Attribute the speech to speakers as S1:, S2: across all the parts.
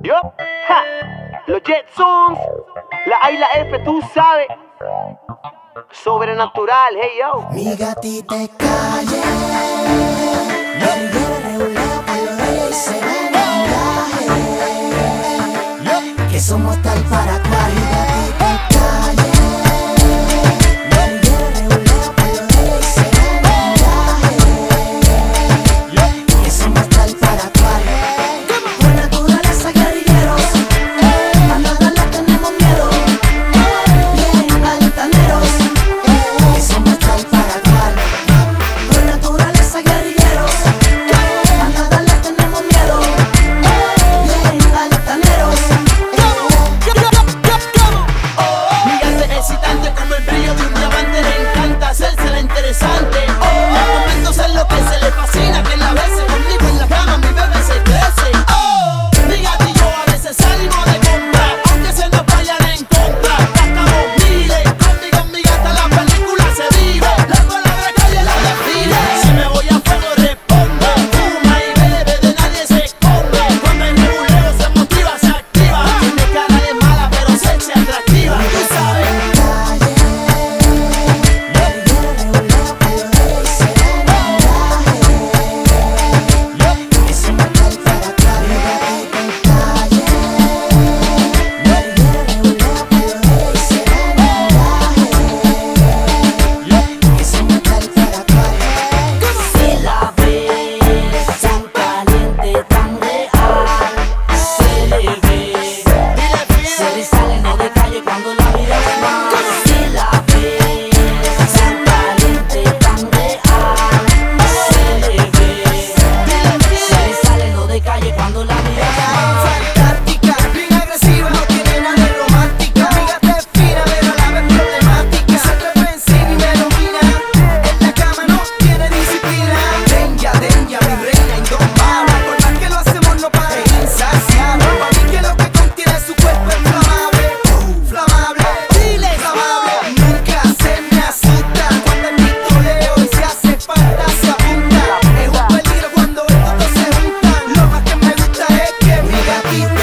S1: Yup, ja, los Jetsons, la A y la F, tú sabes. Sobrenatural, hey yo.
S2: Mi gatita es calle, guerrillera regular por lo de ella y se ve en viaje, que somos tal para cual. Mi gatita es calle, guerrillera regular por lo de ella y se ve en viaje, que somos tal para cual. Por naturaleza guerrilleros, a nada le tenemos miedo, bien altaneros, que somos tal para cual. Por naturaleza guerrilleros, a nada le tenemos miedo, bien altaneros.
S3: Mi gata es excitante como el brillo de un diamante, le encanta hacerse la interesante. Los momentos en los que se le fascina que la bese, conmigo en la cama mi bebé se crece. Mi gata y yo a veces salimos de compra, aunque se nos vayan en contra. Gastamos miles, conmigo en mi gata la película se vive, la palabra calle la define. Si me voy a fuego responde, fuma y bebe, de nadie se esconde. Cuando el nebuleo se motiva, se activa. Tiene cara de mala pero sexy atractiva, tú sabes.
S2: Si la ves tan caliente, tan real, se le ve, se le sale, no de calle cuando la miras más. Si la ves tan caliente, tan real, se le ve, se le sale, no de calle cuando la miras más.
S3: Fantástica, bien agresiva, no tiene nada de romántica. Mi gata es fina, pero a la vez problemática. Se atreve encima y me domina. En la cama no tiene disciplina. Denja, mi reina indomable. Por más que lo hacemos no para, es insaciable. Para mí que lo que contiene su cuerpo es flamable. Flamable, dile flamable. Nunca se me asusta cuando el pistoleo y si hace falta se apunta. Es un peligro cuando estos dos se juntan. Lo más que me gusta es que mi gatita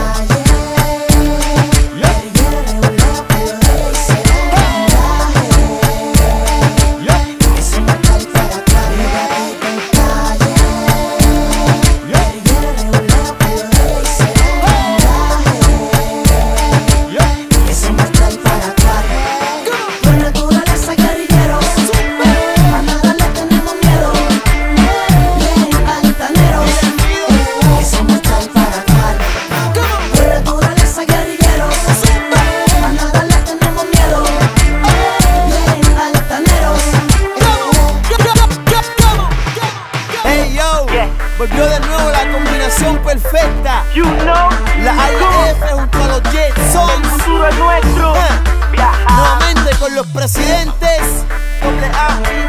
S2: Por naturaleza guerrilleros, a nada le tenemos miedo, bien altaneros, que somos tal para cual. Por naturaleza guerrilleros, a nada le tenemos miedo, bien altaneros.
S3: Hey yo, volvió de nuevo la combinación perfecta.
S1: You know,
S3: La A y la F junto a los
S1: el
S3: Jetsons.
S1: futuro es nuestro. Viajar.
S3: Nuevamente con los presidentes AA y